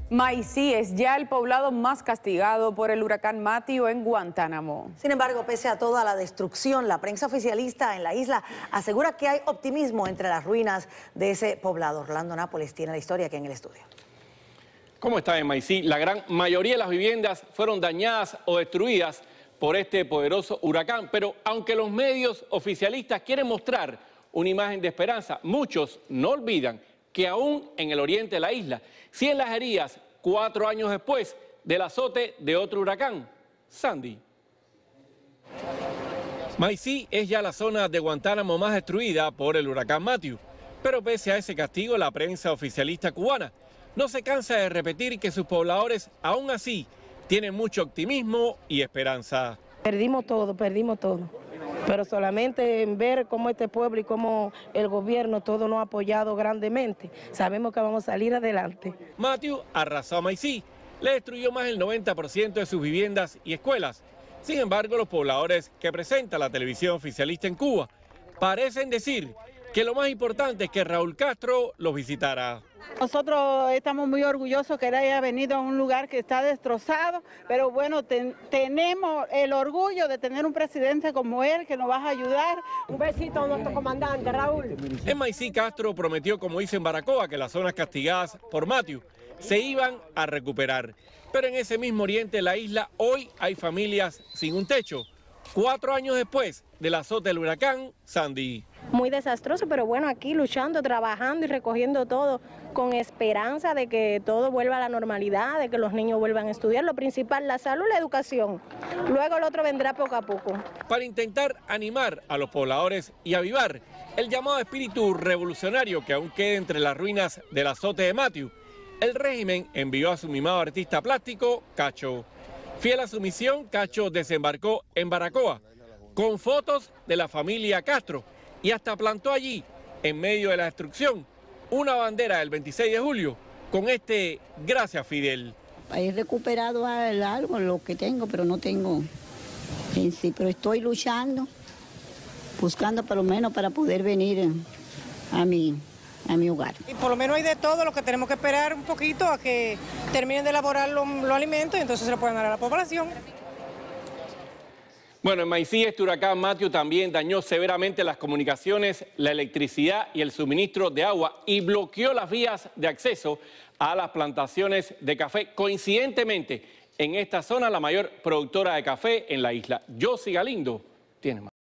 Maicí es ya el poblado más castigado por el huracán Matthew en Guantánamo. Sin embargo, pese a toda la destrucción, la prensa oficialista en la isla asegura que hay optimismo entre las ruinas de ese poblado. Orlando Nápoles tiene la historia aquí en el estudio. ¿Cómo está en Maicí? La gran mayoría de las viviendas fueron dañadas o destruidas por este poderoso huracán, pero aunque los medios oficialistas quieren mostrar una imagen de esperanza, muchos no olvidan que aún en el oriente de la isla siguen las heridas 4 años después del azote de otro huracán, Sandy. Maicí es ya la zona de Guantánamo más destruida por el huracán Matthew, pero pese a ese castigo, la prensa oficialista cubana no se cansa de repetir que sus pobladores aún así tienen mucho optimismo y esperanza. Perdimos todo, pero solamente en ver cómo este pueblo y cómo el gobierno todo nos ha apoyado grandemente, sabemos que vamos a salir adelante. Matthew arrasó a Maicí, le destruyó más del 90% de sus viviendas y escuelas. Sin embargo, los pobladores que presenta la televisión oficialista en Cuba parecen decir que lo más importante es que Raúl Castro los visitara. Nosotros estamos muy orgullosos que él haya venido a un lugar que está destrozado, pero bueno, tenemos el orgullo de tener un presidente como él que nos va a ayudar. Un besito a nuestro comandante, Raúl. En Maicí, Castro prometió, como dice en Baracoa, que las zonas castigadas por Matthew se iban a recuperar. Pero en ese mismo oriente de la isla, hoy hay familias sin un techo, 4 años después del azote del huracán Sandy. Muy desastroso, pero bueno, aquí luchando, trabajando y recogiendo todo con esperanza de que todo vuelva a la normalidad, de que los niños vuelvan a estudiar. Lo principal, la salud, la educación. Luego el otro vendrá poco a poco. Para intentar animar a los pobladores y avivar el llamado espíritu revolucionario que aún queda entre las ruinas del azote de Matthew, el régimen envió a su mimado artista plástico, Cacho. Fiel a su misión, Cacho desembarcó en Baracoa con fotos de la familia Castro y hasta plantó allí, en medio de la destrucción, una bandera del 26 de julio con este "Gracias, Fidel". He recuperado algo, lo que tengo, pero no tengo en sí, pero estoy luchando, buscando por lo menos para poder venir a mi hogar. Y por lo menos hay de todo, lo que tenemos que esperar un poquito a que terminen de elaborar los alimentos y entonces se lo pueden dar a la población. Bueno, en Maicí este huracán Matthew también dañó severamente las comunicaciones, la electricidad y el suministro de agua y bloqueó las vías de acceso a las plantaciones de café. Coincidentemente, en esta zona la mayor productora de café en la isla. Josie Galindo tiene más.